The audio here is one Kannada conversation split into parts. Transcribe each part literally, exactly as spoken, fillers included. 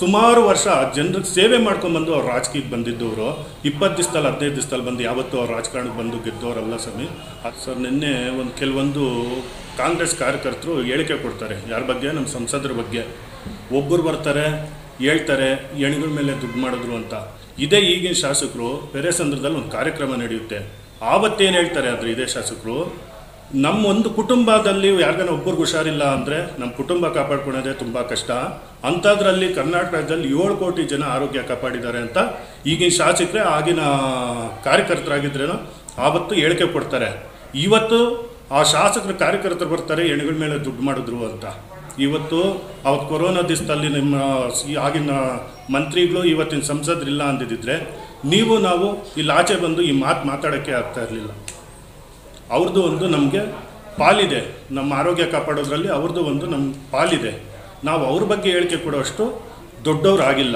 ಸುಮಾರು ವರ್ಷ ಜನರಿಗೆ ಸೇವೆ ಮಾಡ್ಕೊಂಡ್ಬಂದು ಅವ್ರು ರಾಜಕೀಯಕ್ಕೆ ಬಂದಿದ್ದವರು ಇಪ್ಪತ್ತು ದಿವಸದಲ್ಲಿ ಹದಿನೈದು ದಿವಸದಲ್ಲಿ ಬಂದು ಯಾವತ್ತೂ ಅವ್ರು ರಾಜಕಾರಣಕ್ಕೆ ಬಂದು ಗೆದ್ದವರಲ್ಲ ಸ್ವಾಮಿ. ಸರ್ ನಿನ್ನೆ ಒಂದು ಕೆಲವೊಂದು ಕಾಂಗ್ರೆಸ್ ಕಾರ್ಯಕರ್ತರು ಹೇಳಿಕೆ ಕೊಡ್ತಾರೆ ಯಾರ ಬಗ್ಗೆ, ನಮ್ಮ ಸಂಸದರ ಬಗ್ಗೆ. ಒಬ್ಬರು ಬರ್ತಾರೆ ಹೇಳ್ತಾರೆ ಎಣಿಗಳ ಮೇಲೆ ದುಡ್ಡು ಮಾಡಿದ್ರು ಅಂತ. ಇದೇ ಈಗಿನ ಶಾಸಕರು ಪೆರೇಸಂದ್ರದಲ್ಲಿ ಒಂದು ಕಾರ್ಯಕ್ರಮ ನಡೆಯುತ್ತೆ, ಆವತ್ತೇನು ಹೇಳ್ತಾರೆ ಅಂದರೆ ಇದೇ ಶಾಸಕರು, ನಮ್ಮ ಒಂದು ಕುಟುಂಬದಲ್ಲಿ ಯಾರಿಗಾನ ಒಬ್ಬರಿಗೆ ಹುಷಾರಿಲ್ಲ ಅಂದರೆ ನಮ್ಮ ಕುಟುಂಬ ಕಾಪಾಡ್ಕೊಳ್ಳೋದೇ ತುಂಬ ಕಷ್ಟ, ಅಂಥದ್ರಲ್ಲಿ ಕರ್ನಾಟಕ ರಾಜ್ಯದಲ್ಲಿ ಏಳು ಕೋಟಿ ಜನ ಆರೋಗ್ಯ ಕಾಪಾಡಿದ್ದಾರೆ ಅಂತ ಈಗಿನ ಶಾಸಕರೇ ಆಗಿನ ಕಾರ್ಯಕರ್ತರಾಗಿದ್ರೇನೋ ಆವತ್ತು ಹೇಳಿಕೆ ಕೊಡ್ತಾರೆ. ಇವತ್ತು ಆ ಶಾಸಕರ ಕಾರ್ಯಕರ್ತರು ಬರ್ತಾರೆ ಎಣೆಗಳ ಮೇಲೆ ದುಡ್ಡು ಮಾಡಿದ್ರು ಅಂತ. ಇವತ್ತು ಅವತ್ತು ಕೊರೋನಾ ದಿವಸದಲ್ಲಿ ನಿಮ್ಮ ಆಗಿನ ಮಂತ್ರಿಗಳು ಇವತ್ತಿನ ಸಂಸದರಿಲ್ಲ ಅಂದಿದ್ದರೆ ನೀವು ನಾವು ಇಲ್ಲಿ ಆಚೆ ಬಂದು ಈ ಮಾತು ಮಾತಾಡೋಕ್ಕೆ ಆಗ್ತಾ ಇರಲಿಲ್ಲ. ಅವ್ರದ್ದು ಒಂದು ನಮಗೆ ಪಾಲಿದೆ, ನಮ್ಮ ಆರೋಗ್ಯ ಕಾಪಾಡೋದ್ರಲ್ಲಿ ಅವ್ರದ್ದು ಒಂದು ನಮ್ಮ ಪಾಲಿದೆ. ನಾವು ಅವ್ರ ಬಗ್ಗೆ ಹೇಳಿಕೆ ಕೊಡೋಷ್ಟು ದೊಡ್ಡವ್ರು ಆಗಿಲ್ಲ.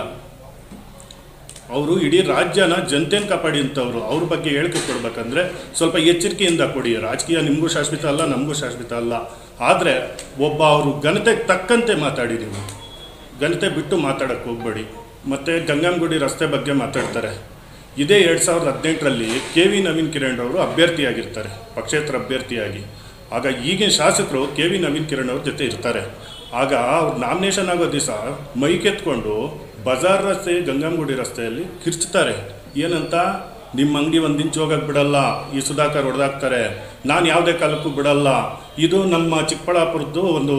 ಅವರು ಇಡೀ ರಾಜ್ಯನ ಜನತೆನ ಕಾಪಾಡಿ ಅಂತವ್ರು. ಅವ್ರ ಬಗ್ಗೆ ಹೇಳಿಕೆ ಕೊಡ್ಬೇಕಂದ್ರೆ ಸ್ವಲ್ಪ ಎಚ್ಚರಿಕೆಯಿಂದ ಕೊಡಿ. ರಾಜಕೀಯ ನಿಮಗೂ ಶಾಶ್ವತ ಅಲ್ಲ, ನಮಗೂ ಶಾಶ್ವತ ಅಲ್ಲ. ಆದರೆ ಒಬ್ಬ ಅವರು ಘನತೆಗೆ ತಕ್ಕಂತೆ ಮಾತಾಡಿ, ನೀವು ಘನತೆ ಬಿಟ್ಟು ಮಾತಾಡೋಕ್ಕೆ ಹೋಗಬೇಡಿ. ಮತ್ತು ಗಂಗಾಂಗುಡಿ ರಸ್ತೆ ಬಗ್ಗೆ ಮಾತಾಡ್ತಾರೆ. ಇದೇ ಎರಡು ಸಾವಿರದ ಹದಿನೆಂಟರಲ್ಲಿ ಕೆ ವಿ ನವೀನ್ ಕಿರಣ್ ಅವರು ಅಭ್ಯರ್ಥಿಯಾಗಿರ್ತಾರೆ, ಪಕ್ಷೇತರ ಅಭ್ಯರ್ಥಿಯಾಗಿ. ಆಗ ಈಗಿನ ಶಾಸಕರು ಕೆ ವಿ ನವೀನ್ ಕಿರಣ್ ಅವ್ರ ಜೊತೆ ಇರ್ತಾರೆ. ಆಗ ಅವ್ರು ನಾಮಿನೇಷನ್ ಆಗೋ ದಿವಸ ಮೈಕೆತ್ಕೊಂಡು ಬಜಾರ್ ರಸ್ತೆ ಗಂಗಾಂಗುಡಿ ರಸ್ತೆಯಲ್ಲಿ ಕಿರ್ಚ್ತಾರೆ. ಏನಂತ, ನಿಮ್ಮ ಅಂಗಡಿ ಒಂದು ಇಂಚು ಹೋಗಕ್ಕೆ ಬಿಡಲ್ಲ, ಈ ಸುಧಾಕರ್ ಹೊಡೆದಾಕ್ತಾರೆ, ನಾನು ಯಾವುದೇ ಕಾಲಕ್ಕೂ ಬಿಡಲ್ಲ, ಇದು ನಮ್ಮ ಚಿಕ್ಕಬಳ್ಳಾಪುರದ್ದು ಒಂದು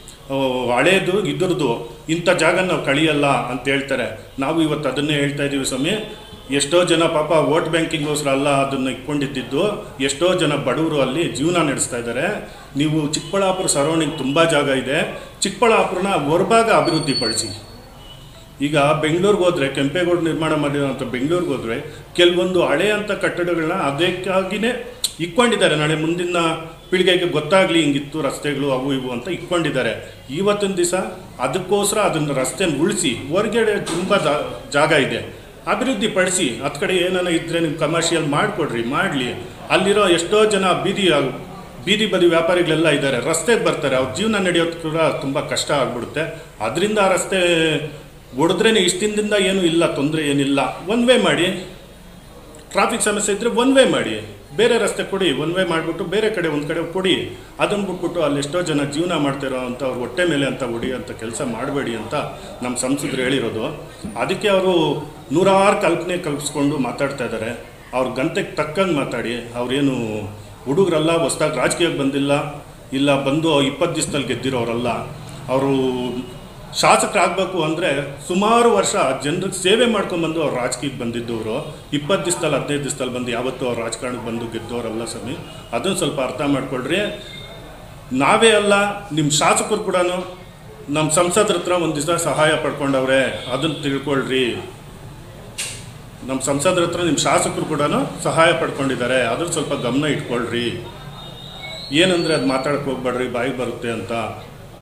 ಹಳೇದು ಇದ್ರದ್ದು, ಇಂಥ ಜಾಗ ನಾವು ಕಳಿಯಲ್ಲ ಅಂತ ಹೇಳ್ತಾರೆ. ನಾವು ಇವತ್ತು ಅದನ್ನೇ ಹೇಳ್ತಾ ಇದ್ದೀವಿ ಸ್ವಾಮಿ. ಎಷ್ಟೋ ಜನ ಪಾಪ ವೋಟ್ ಬ್ಯಾಂಕಿಂಗೋಸ್ಕರ ಅಲ್ಲ ಅದನ್ನು ಇಟ್ಕೊಂಡಿದ್ದು, ಎಷ್ಟೋ ಜನ ಬಡವರು ಅಲ್ಲಿ ಜೀವನ ನಡೆಸ್ತಾ ಇದ್ದಾರೆ. ನೀವು ಚಿಕ್ಕಬಳ್ಳಾಪುರ ಸರೌಂಡಿಂಗ್ ತುಂಬ ಜಾಗ ಇದೆ, ಚಿಕ್ಕಬಳ್ಳಾಪುರನ ಹೊರಭಾಗ ಅಭಿವೃದ್ಧಿಪಡಿಸಿ. ಈಗ ಬೆಂಗಳೂರಿಗೆ ಹೋದರೆ, ಕೆಂಪೇಗೌಡ ನಿರ್ಮಾಣ ಮಾಡಿರೋಂಥ ಬೆಂಗಳೂರಿಗೆ ಹೋದರೆ ಕೆಲವೊಂದು ಹಳೆಯಂಥ ಕಟ್ಟಡಗಳನ್ನ ಅದಕ್ಕಾಗಿಯೇ ಇಟ್ಕೊಂಡಿದ್ದಾರೆ. ನಾಳೆ ಮುಂದಿನ ಪೀಳಿಗೆಗೆ ಗೊತ್ತಾಗಲಿ ಹಿಂಗಿತ್ತು ರಸ್ತೆಗಳು ಅವು ಇವು ಅಂತ ಇಟ್ಕೊಂಡಿದ್ದಾರೆ. ಇವತ್ತಿನ ದಿವಸ ಅದಕ್ಕೋಸ್ಕರ ಅದನ್ನು ರಸ್ತೆನ ಉಳಿಸಿ, ಹೊರಗಡೆ ತುಂಬ ಜಾಗ ಇದೆ, ಅಭಿವೃದ್ಧಿ ಪಡಿಸಿ. ಹತ್ತು ಕಡೆ ಏನಾನ ಇದ್ದರೆ ನೀವು ಕಮರ್ಷಿಯಲ್ ಮಾಡಿಕೊಡ್ರಿ, ಮಾಡಲಿ. ಅಲ್ಲಿರೋ ಎಷ್ಟೋ ಜನ ಬೀದಿ ಬೀದಿ ಬದಿ ವ್ಯಾಪಾರಿಗಳೆಲ್ಲ ಇದ್ದಾರೆ, ರಸ್ತೆಗೆ ಬರ್ತಾರೆ, ಅವ್ರ ಜೀವನ ನಡೆಯೋದು ಕೂಡ ತುಂಬ ಕಷ್ಟ ಆಗ್ಬಿಡುತ್ತೆ. ಅದರಿಂದ ಆ ರಸ್ತೆ ಹೊಡೆದ್ರೇ ಇಷ್ಟು ದಿನದಿಂದ ಏನೂ ಇಲ್ಲ, ತೊಂದರೆ ಏನಿಲ್ಲ. ಒನ್ ವೇ ಮಾಡಿ, ಟ್ರಾಫಿಕ್ ಸಮಸ್ಯೆ ಇದ್ದರೆ ಒನ್ ವೇ ಮಾಡಿ, ಬೇರೆ ರಸ್ತೆ ಕೊಡಿ, ಒನ್ ವೇ ಮಾಡಿಬಿಟ್ಟು ಬೇರೆ ಕಡೆ ಒಂದು ಕಡೆ ಕೊಡಿ. ಅದನ್ನು ಬಿಟ್ಬಿಟ್ಟು ಅಲ್ಲಿ ಎಷ್ಟೋ ಜನ ಜೀವನ ಮಾಡ್ತಿರೋ ಅಂತ ಅವ್ರ ಹೊಟ್ಟೆ ಮೇಲೆ ಅಂತ ಹೊಡಿಯೋಂಥ ಕೆಲಸ ಮಾಡಬೇಡಿ ಅಂತ ನಮ್ಮ ಸಂಸದರು ಹೇಳಿರೋದು. ಅದಕ್ಕೆ ಅವರು ನೂರಾರು ಕಲ್ಪನೆ ಕಲ್ಪಿಸ್ಕೊಂಡು ಮಾತಾಡ್ತಾ ಇದ್ದಾರೆ. ಅವ್ರ ಗಂಟೆಗೆ ತಕ್ಕಂಗೆ ಮಾತಾಡಿ. ಅವ್ರೇನು ಹುಡುಗರಲ್ಲ, ಹೊಸ್ದಾಗಿ ರಾಜಕೀಯಕ್ಕೆ ಬಂದಿಲ್ಲ, ಇಲ್ಲ ಬಂದು ಇಪ್ಪತ್ತು ದಿವಸದಲ್ಲಿ ಗೆದ್ದಿರೋರಲ್ಲ. ಅವರು ಶಾಸಕರಾಗಬೇಕು ಅಂದರೆ ಸುಮಾರು ವರ್ಷ ಜನರಿಗೆ ಸೇವೆ ಮಾಡ್ಕೊಂಡ್ಬಂದು ಅವ್ರು ರಾಜಕೀಯಕ್ಕೆ ಬಂದಿದ್ದವರು ಇಪ್ಪತ್ತು ದಿವಸದಲ್ಲಿ ಹದಿನೈದು ದಿವಸದಲ್ಲಿ ಬಂದು ಯಾವತ್ತೂ ಅವ್ರು ರಾಜಕಾರಣಕ್ಕೆ ಬಂದು ಗೆದ್ದವರಲ್ಲ ಸ್ವಾಮಿ. ಅದನ್ನು ಸ್ವಲ್ಪ ಅರ್ಥ ಮಾಡ್ಕೊಳ್ರಿ. ನಾವೇ ಅಲ್ಲ, ನಿಮ್ಮ ಶಾಸಕರು ಕೂಡ ನಮ್ಮ ಸಂಸದರ ಹತ್ರ ಒಂದು ದಿವಸ ಸಹಾಯ ಪಡ್ಕೊಂಡವ್ರೆ, ಅದನ್ನು ತಿಳ್ಕೊಳ್ರಿ. ನಮ್ಮ ಸಂಸದರ ಹತ್ರ ನಿಮ್ಮ ಶಾಸಕರು ಕೂಡ ಸಹಾಯ ಪಡ್ಕೊಂಡಿದ್ದಾರೆ, ಅದನ್ನು ಸ್ವಲ್ಪ ಗಮನ ಇಟ್ಕೊಳ್ರಿ. ಏನಂದರೆ ಅದು ಮಾತಾಡಕ್ಕೆ ಹೋಗ್ಬೇಡ್ರಿ, ಬಾಯಿಗೆ ಬರುತ್ತೆ ಅಂತ.